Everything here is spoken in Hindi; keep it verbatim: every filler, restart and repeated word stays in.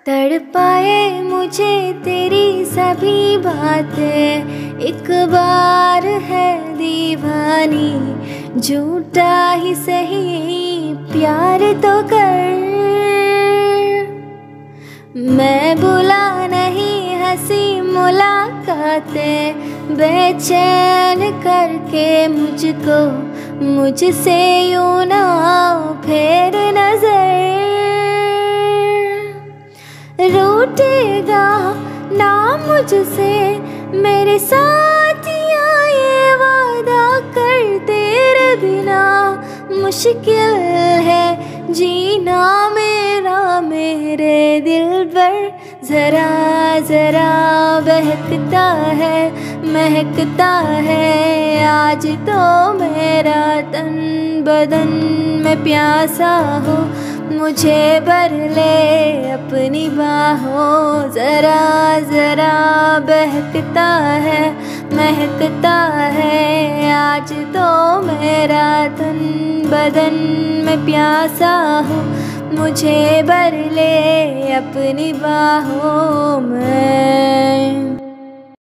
तड़पाए मुझे तेरी सभी बातें, एक बार है दीवानी, झूठा ही सही प्यार तो कर। मैं बुला नहीं हंसी मुलाकातें, बेचैन करके मुझको मुझसे यूं ना फेर नजर। रूठेगा ना मुझसे मेरे साथिया, ये वादा कर, तेरे बिना मुश्किल है जीना मेरा। मेरे दिल पर जरा जरा बहकता है, महकता है आज तो मेरा तन बदन में प्यासा हो, मुझे भर ले अपनी बाहों। जरा जरा बहकता है, महकता है आज तो मेरा तन बदन में प्यासा हो, मुझे भर ले अपनी बाहों में।